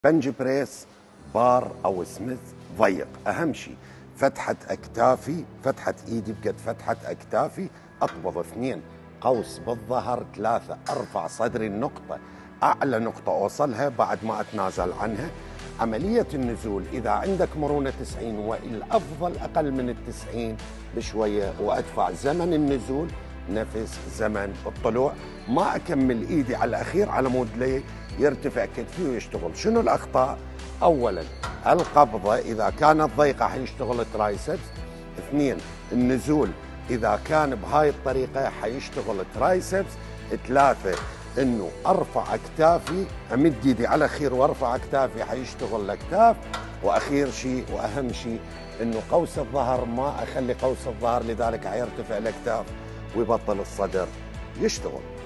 بنج بريس بار او سميث ضيق. اهم شيء فتحة اكتافي، فتحة ايدي بقد فتحة اكتافي، اقبض 2 قوس بالظهر، 3 ارفع صدري النقطة، اعلى نقطة اوصلها بعد ما اتنازل عنها. عملية النزول اذا عندك مرونة 90 والافضل اقل من 90 بشوية، وادفع زمن النزول نفس زمن الطلوع، ما اكمل ايدي على الاخير على مود لي يرتفع كتفي ويشتغل. شنو الاخطاء؟ اولا القبضه اذا كانت ضيقه حيشتغل ترايسبس. 2 النزول اذا كان بهاي الطريقه حيشتغل ترايسبس. 3 انه ارفع اكتافي، امد ايدي على خير وارفع اكتافي حيشتغل الاكتاف. واخير شيء واهم شيء انه قوس الظهر ما اخلي قوس الظهر، لذلك حيرتفع الاكتاف ويبطل الصدر يشتغل.